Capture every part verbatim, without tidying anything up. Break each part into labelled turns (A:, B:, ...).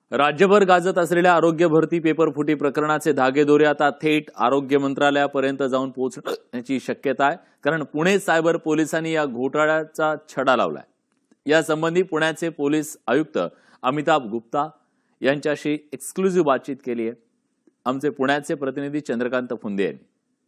A: राज्यभर गाजत असलेल्या आरोग्य भरती पेपर फुटी प्रकरणाचे धागेदोरे आता थेट आरोग्य मंत्रालयापर्यंत जाऊन पोहोचण्याची शक्यता आहे, कारण पुणे सायबर पोलिसांनी या घोटाळ्याचा छडा लावलाय। यासंबंधी पुण्याचे पोलीस आयुक्त अमिताभ गुप्ता यांच्याशी एक्सक्लुझिव्ह बातचीत केली आहे। आमचे पुण्याचे प्रतिनिधी चंद्रकांत फुंदे यांनी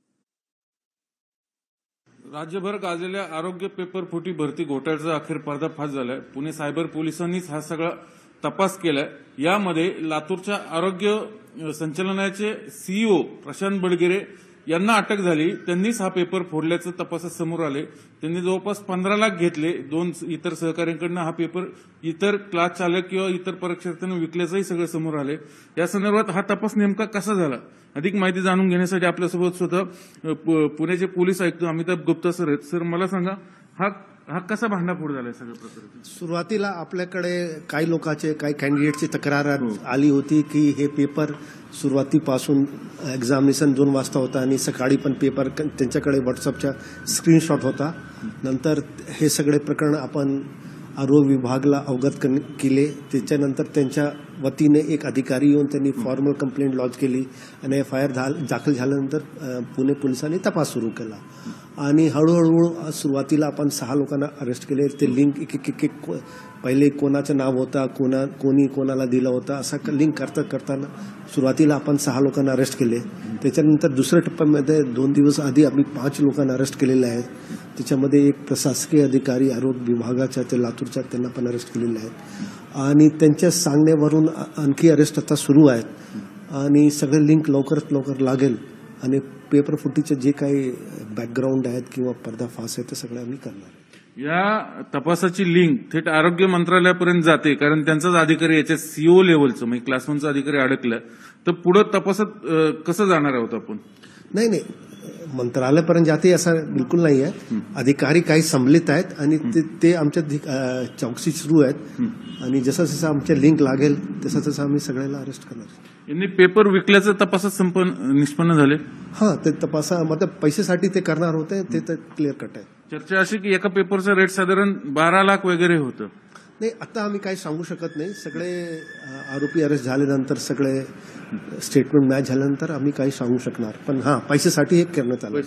B: राज्यभर गाजलेल्या आरोग्य पेपर फुटी भरती घोटाळ्याचा अखेर पर्दाफाश झालाय। पुणे सायबर पोलिसांनीच हा सगळा तपास केलाय। यामध्ये लातूरच्या आरोग्य संचालनाचे सीईओ प्रशांत बडगेरे यांना अटक झाली। त्यांनीच हा पेपर फोडल्याचं तपासात समोर आले। त्यांनी जवळपास पंधरा लाख घेतले। दोन इतर सहकाऱ्यांकडून हा पेपर इतर क्लास चालक किंवा इतर परीक्षार्थ्यांना विकल्याचंही सगळं समोर आले। या संदर्भात हा तपास नेमका कसा झाला, अधिक माहिती जाणून घेण्यासाठी आपल्यासोबत स्वतः पुण्याचे पोलीस आयुक्त अमिताभ गुप्ता सर आहेत। सर, मला सांगा, हा हा कसा भांडाफोड झालाय सगळं प्रकरण?
C: सुरुवातीला आपल्याकडे काही लोकांचे काही कॅन्डिडेटची तक्रार आली होती की हे पेपर सुरुवातीपासून एक्झामिनेशन दोन वाजता होता आणि सकाळी पण पेपर त्यांच्याकडे व्हॉट्सअपचा स्क्रीनशॉट होता। नंतर हे सगळे प्रकरण आपण आरोग्य विभागाला अवगत केले। त्याच्यानंतर त्यांच्या वतीने एक अधिकारी येऊन त्यांनी फॉर्मल कंप्लेंट लॉन्च केली आणि एफ आय आर दाखल झाल्यानंतर पुणे पोलिसांनी तपास सुरू केला आणि हळूहळू सुरुवातीला आपण सहा लोकांना अरेस्ट केले। ते लिंक एक एक एक पहिले कोणाचं नाव होता, कोणा कोणी कोणाला दिलं होतं, असा लिंक करता करताना सुरुवातीला आपण सहा लोकांना अरेस्ट केले। त्याच्यानंतर दुसऱ्या टप्प्यामध्ये दोन दिवस आधी आम्ही पाच लोकांना अरेस्ट केलेले आहेत। त्याच्यामध्ये एक प्रशासकीय अधिकारी आरोग्य विभागाच्या ते लातूरच्या त्यांना पण अरेस्ट केलेले आहेत आणि त्यांच्या सांगण्यावरून आणखी अरेस्ट आता सुरू आहेत आणि सगळे लिंक लवकरात लवकर लागेल आणि पेपर फुटीचे जे काही बॅकग्राऊंड आहेत किंवा पर्दाफाश आहे ते सगळं आम्ही करणार।
B: या तपासाची लिंक थेट आरोग्य मंत्रालयापर्यंत जाते, कारण त्यांचाच अधिकारी याच्या सीओ लेव्हलचं म्हणजे क्लास वनचा अधिकारी अडकला, तर पुढे तपासात कसं जाणार आहोत आपण?
C: नाही नाही मंत्रालयापर्यंत जाते असं बिलकुल नाही आहे। अधिकारी काही संबलित आहेत आणि ते आमच्या चौकशी सुरू आहेत आणि जसं जसं आमच्या लिंक लागेल तसं तसं आम्ही सगळ्याला अरेस्ट करणार।
B: यांनी पेपर विकल्याचं तपासात संपन्न निष्पन्न झाले?
C: हा, ते तपासा मतलब पैशासाठी ते करणार होते, ते तर क्लिअर कट आहे।
B: चर्चा अशी की एका पेपरचा रेट साधारण बारा लाख वगैरे होतं।
C: नाही, आता आम्ही काही सांगू शकत नाही। सगळे आरोपी अरेस्ट झाल्यानंतर सगळे स्टेटमेंट मॅच झाल्यानंतर आम्ही काही सांगू शकणार, पण हा पैशासाठी हे करण्यात आलं।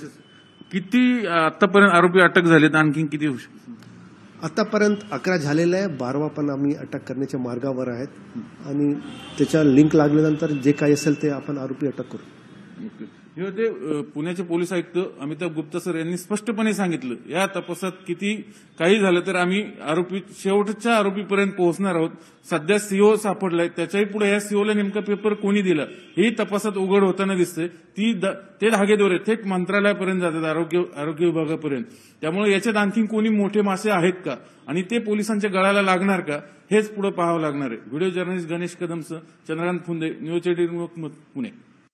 B: किती आतापर्यंत आरोपी अटक झालेत, आणखी किती होऊ शकतात?
C: आतापर्यंत अकरा झालेले आहे, बारवा पण आम्ही अटक करण्याच्या मार्गावर आहेत आणि त्याच्या लिंक लागल्यानंतर जे काही असेल ते आपण आरोपी अटक करू।
B: हे होते पुण्याचे पोलीस आयुक्त अमिताभ गुप्ता सर यांनी स्पष्टपणे सांगितलं, या तपासात किती काही झालं तर आम्ही आरोपी शेवटच्या आरोपीपर्यंत पोहोचणार आहोत। सध्या सीओ सापडलाय, त्याच्याही पुढे या सीओला नेमका पेपर कोणी दिला हे तपासात उघड होताना दिसतंय। ती ते धागेदोरे थेट मंत्रालयापर्यंत जातात, आरोग्य आरोग्य विभागापर्यंत। त्यामुळे याच्यात आणखी कोणी मोठे मासे आहेत का आणि ते पोलिसांच्या गळाला लागणार का, हेच पुढे पाहावं लागणार आहे। व्हिडिओ जर्नलिस्ट गणेश कदमसह चंद्रकांत फुंदे, न्यूज एटीन पुणे।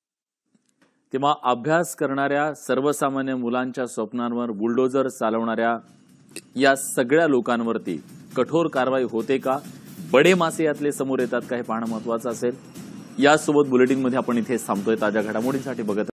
A: तेव्हा अभ्यास करणाऱ्या सर्वसामान्य मुलांच्या स्वप्नांवर बुलडोजर चालवणाऱ्या या सगळ्या लोकांवरती कठोर कारवाई होते का, बडे मासे यातले समोर येतात का, हे पाहणं महत्वाचं असेल। यासोबत बुलेटिनमध्ये आपण इथे थांबतोय। ताज्या घडामोडींसाठी बघत